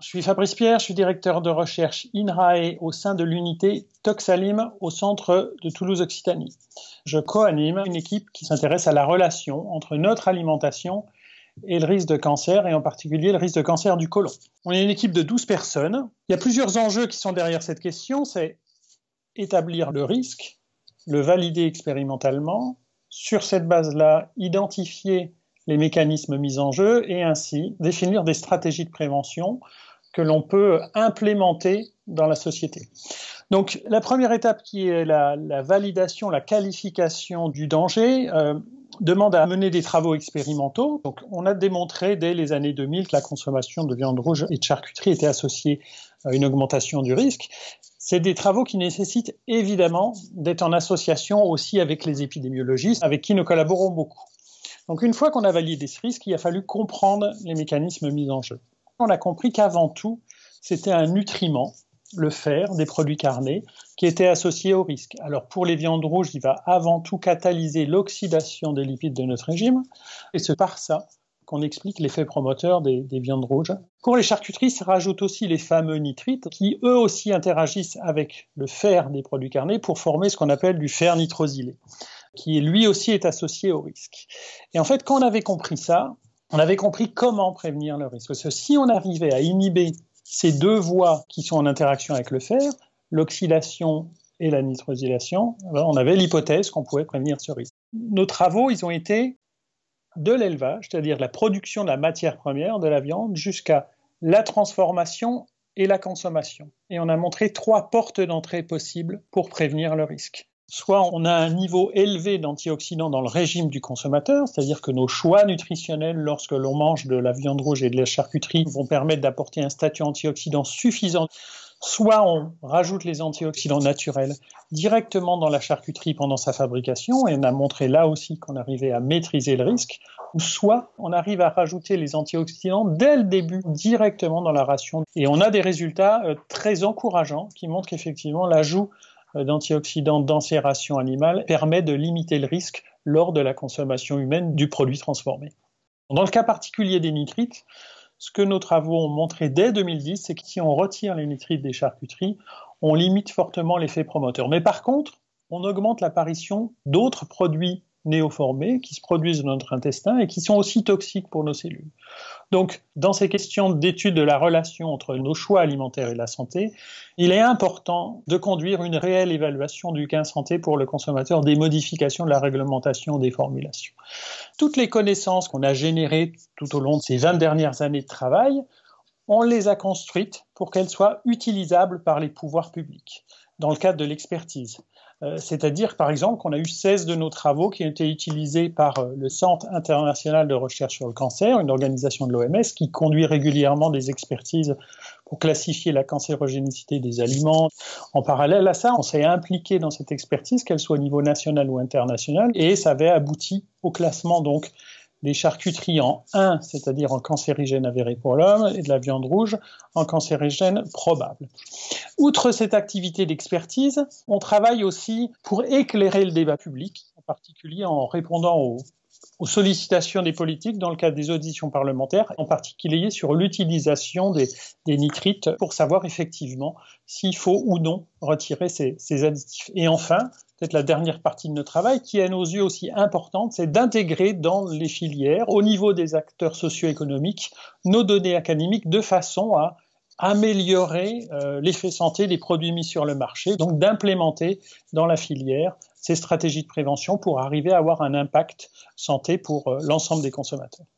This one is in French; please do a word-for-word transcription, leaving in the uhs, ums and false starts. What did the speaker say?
Je suis Fabrice Pierre, je suis directeur de recherche INRAE au sein de l'unité Toxalim au centre de Toulouse-Occitanie. Je co-anime une équipe qui s'intéresse à la relation entre notre alimentation et le risque de cancer, et en particulier le risque de cancer du côlon. On est une équipe de douze personnes. Il y a plusieurs enjeux qui sont derrière cette question, c'est établir le risque, le valider expérimentalement, sur cette base-là, identifier les mécanismes mis en jeu et ainsi définir des stratégies de prévention que l'on peut implémenter dans la société. Donc la première étape qui est la, la validation, la qualification du danger, euh, demande à mener des travaux expérimentaux. Donc on a démontré dès les années deux mille que la consommation de viande rouge et de charcuterie était associée à une augmentation du risque. C'est des travaux qui nécessitent évidemment d'être en association aussi avec les épidémiologistes, avec qui nous collaborons beaucoup. Donc une fois qu'on a validé ce risque, il a fallu comprendre les mécanismes mis en jeu. On a compris qu'avant tout, c'était un nutriment, le fer, des produits carnés, qui était associé au risque. Alors pour les viandes rouges, il va avant tout catalyser l'oxydation des lipides de notre régime, et c'est par ça qu'on explique l'effet promoteur des, des viandes rouges. Pour les charcuteries, ça rajoute aussi les fameux nitrites, qui eux aussi interagissent avec le fer des produits carnés pour former ce qu'on appelle du fer nitrosylé, qui lui aussi est associé au risque. Et en fait, quand on avait compris ça, on avait compris comment prévenir le risque. Parce que si on arrivait à inhiber ces deux voies qui sont en interaction avec le fer, l'oxydation et la nitrosylation, on avait l'hypothèse qu'on pouvait prévenir ce risque. Nos travaux, ils ont été de l'élevage, c'est-à-dire la production de la matière première, de la viande, jusqu'à la transformation et la consommation. Et on a montré trois portes d'entrée possibles pour prévenir le risque. Soit on a un niveau élevé d'antioxydants dans le régime du consommateur, c'est-à-dire que nos choix nutritionnels lorsque l'on mange de la viande rouge et de la charcuterie vont permettre d'apporter un statut antioxydant suffisant. Soit on rajoute les antioxydants naturels directement dans la charcuterie pendant sa fabrication, et on a montré là aussi qu'on arrivait à maîtriser le risque, ou soit on arrive à rajouter les antioxydants dès le début directement dans la ration. Et on a des résultats très encourageants qui montrent qu'effectivement l'ajout d'antioxydants dans ces rations animales permet de limiter le risque lors de la consommation humaine du produit transformé. Dans le cas particulier des nitrites, ce que nos travaux ont montré dès deux mille dix, c'est que si on retire les nitrites des charcuteries, on limite fortement l'effet promoteur. Mais par contre, on augmente l'apparition d'autres produits néoformés qui se produisent dans notre intestin et qui sont aussi toxiques pour nos cellules. Donc, dans ces questions d'étude de la relation entre nos choix alimentaires et la santé, il est important de conduire une réelle évaluation du gain santé pour le consommateur des modifications de la réglementation des formulations. Toutes les connaissances qu'on a générées tout au long de ces vingt dernières années de travail, on les a construites pour qu'elles soient utilisables par les pouvoirs publics, dans le cadre de l'expertise. Euh, c'est-à-dire, par exemple, qu'on a eu seize de nos travaux qui ont été utilisés par euh, le Centre international de recherche sur le cancer, une organisation de l'O M S qui conduit régulièrement des expertises pour classifier la cancérogénicité des aliments. En parallèle à ça, on s'est impliqué dans cette expertise, qu'elle soit au niveau national ou international, et ça avait abouti au classement donc des charcuteries en un, c'est-à-dire en cancérigène avéré pour l'homme, et de la viande rouge en cancérigène probable. Outre cette activité d'expertise, on travaille aussi pour éclairer le débat public, en particulier en répondant aux, aux sollicitations des politiques dans le cadre des auditions parlementaires, en particulier sur l'utilisation des, des nitrites pour savoir effectivement s'il faut ou non retirer ces, ces additifs. Et enfin, peut-être la dernière partie de notre travail, qui est à nos yeux aussi importante, c'est d'intégrer dans les filières, au niveau des acteurs socio-économiques, nos données académiques de façon à améliorer euh, l'effet santé des produits mis sur le marché, donc d'implémenter dans la filière ces stratégies de prévention pour arriver à avoir un impact santé pour euh, l'ensemble des consommateurs.